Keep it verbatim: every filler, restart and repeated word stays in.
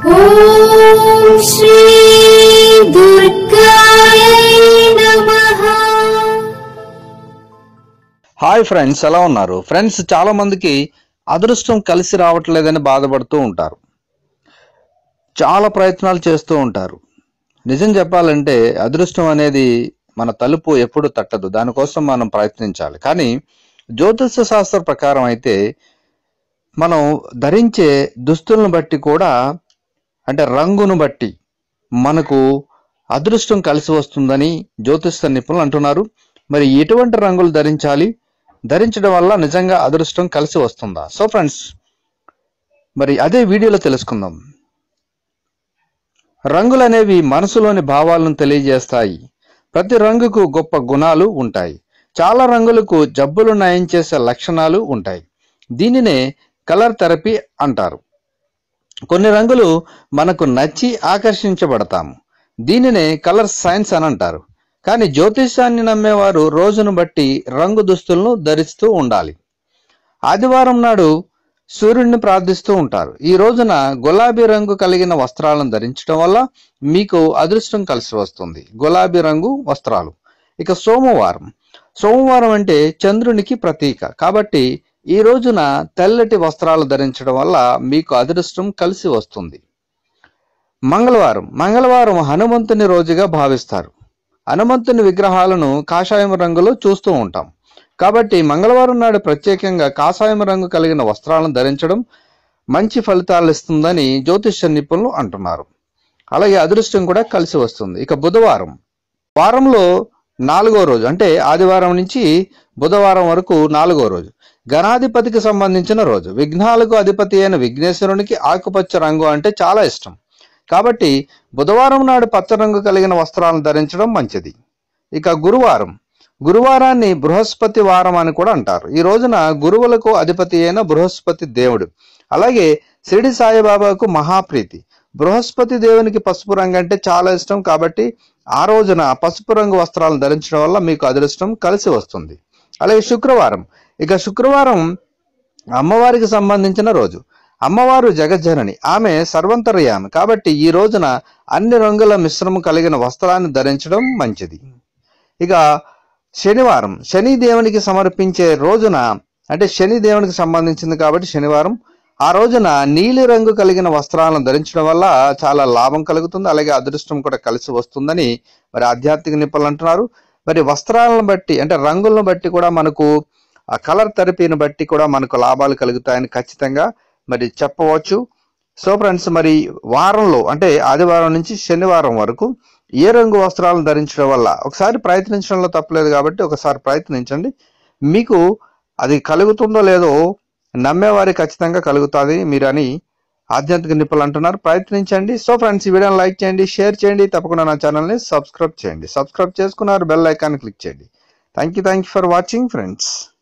ఓం శ్రీ దుర్గాయ నమః. Hi friends, ఎలా ఉన్నారు? ఫ్రెండ్స్, చాలా మందికి అదృష్టం కలిసి రావట్లేదని బాధపడుతూ ఉంటారు. చాలా ప్రయత్నాలు చేస్తూ ఉంటారు. నిజం చెప్పాలంటే అదృష్టం అనేది మన తలుపు ఎప్పుడు తట్టదు, దానికోసం మనం ప్రయత్నించాలి. కానీ జ్యోతిష శాస్త్ర ప్రకారం అయితే మనం ధరించే దుస్తులను బట్టి కూడా, అంటే రంగును బట్టి మనకు అదృష్టం కలిసి వస్తుందని జ్యోతిష నిపుణులు అంటున్నారు. మరి ఎటువంటి రంగులు ధరించాలి, ధరించడం వల్ల నిజంగా అదృష్టం కలిసి వస్తుందా? సో ఫ్రెండ్స్, మరి అదే వీడియోలో తెలుసుకుందాం. రంగులు అనేవి మనసులోని భావాలను తెలియజేస్తాయి. ప్రతి రంగుకు గొప్ప గుణాలు ఉంటాయి. చాలా రంగులకు జబ్బులు నయం చేసే లక్షణాలు ఉంటాయి. దీనినే కలర్ థెరపీ అంటారు. కొన్ని రంగులు మనకు నచ్చి ఆకర్షించబడతాము. దీనినే కలర్ సైన్స్ అని అంటారు. కానీ జ్యోతిషాన్ని నమ్మేవారు రోజును బట్టి రంగు దుస్తులను ధరిస్తూ ఉండాలి. ఆదివారం నాడు సూర్యుడిని ప్రార్థిస్తూ ఉంటారు. ఈ రోజున గులాబీ రంగు కలిగిన వస్త్రాలను ధరించడం వల్ల మీకు అదృష్టం కలిసి వస్తుంది. గులాబీ రంగు వస్త్రాలు. ఇక సోమవారం సోమవారం అంటే చంద్రునికి ప్రతీక కాబట్టి ఈ రోజున తెల్లటి వస్త్రాలు ధరించడం వల్ల మీకు అదృష్టం కలిసి వస్తుంది. మంగళవారం మంగళవారం హనుమంతుని రోజుగా భావిస్తారు. హనుమంతుని విగ్రహాలను కాషాయం రంగులో చూస్తూ ఉంటాం. కాబట్టి మంగళవారం నాడు ప్రత్యేకంగా కాషాయం రంగు కలిగిన వస్త్రాలను ధరించడం మంచి ఫలితాలు ఇస్తుందని జ్యోతిష నిపుణులు అంటున్నారు. అలాగే అదృష్టం కూడా కలిసి వస్తుంది. ఇక బుధవారం వారంలో నాలుగో రోజు, అంటే ఆదివారం నుంచి బుధవారం వరకు నాలుగో రోజు, గణాధిపతికి సంబంధించిన రోజు. విఘ్నాలకు అధిపతి అయిన విఘ్నేశ్వరునికి ఆకుపచ్చ రంగు అంటే చాలా ఇష్టం. కాబట్టి బుధవారం నాడు పచ్చ రంగు కలిగిన వస్త్రాలను ధరించడం మంచిది. ఇక గురువారం గురువారాన్ని బృహస్పతి వారం అని కూడా అంటారు. ఈ రోజున గురువులకు అధిపతి అయిన బృహస్పతి దేవుడు, అలాగే షిరిడి సాయిబాబాకు మహాప్రీతి. బృహస్పతి దేవునికి పసుపు రంగు అంటే చాలా ఇష్టం. కాబట్టి ఆ రోజున పసుపు రంగు వస్త్రాలను ధరించడం వల్ల మీకు అదృష్టం కలిసి వస్తుంది. అలాగే శుక్రవారం ఇక శుక్రవారం అమ్మవారికి సంబంధించిన రోజు. అమ్మవారు జగజ్జనని, ఆమె సర్వంతర్యామి. కాబట్టి ఈ రోజున అన్ని రంగుల మిశ్రమం కలిగిన వస్త్రాన్ని ధరించడం మంచిది. ఇక శనివారం శని దేవునికి సమర్పించే రోజున, అంటే శని దేవునికి సంబంధించింది కాబట్టి శనివారం. ఆ రోజున నీలి రంగు కలిగిన వస్త్రాలను ధరించడం వల్ల చాలా లాభం కలుగుతుంది. అలాగే అదృష్టం కూడా కలిసి వస్తుందని మరి ఆధ్యాత్మిక నిపుణులు అంటున్నారు. మరి వస్త్రాలను బట్టి, అంటే రంగులను బట్టి కూడా మనకు ఆ కలర్ థెరపీని బట్టి కూడా మనకు లాభాలు కలుగుతాయని ఖచ్చితంగా మరి చెప్పవచ్చు. సో ఫ్రెండ్స్, మరి వారంలో అంటే ఆదివారం నుంచి శనివారం వరకు ఏ రంగు వస్త్రాలను ధరించడం వల్ల ఒకసారి ప్రయత్నించడంలో తప్పలేదు. కాబట్టి ఒకసారి ప్రయత్నించండి. మీకు అది కలుగుతుందో లేదో నమ్మేవారి ఖచ్చితంగా కలుగుతుంది మీరు అని ఆధ్యాత్మిక నిపుణులు అంటున్నారు. ప్రయత్నించండి. సో ఫ్రెండ్స్, ఈ వీడియోని లైక్ చేయండి, షేర్ చేయండి, తప్పకుండా నా ఛానల్ని సబ్స్క్రైబ్ చేయండి. సబ్స్క్రైబ్ చేసుకున్నారు, బెల్ ఐకాన్ క్లిక్ చేయండి. Thank you thank you for watching friends.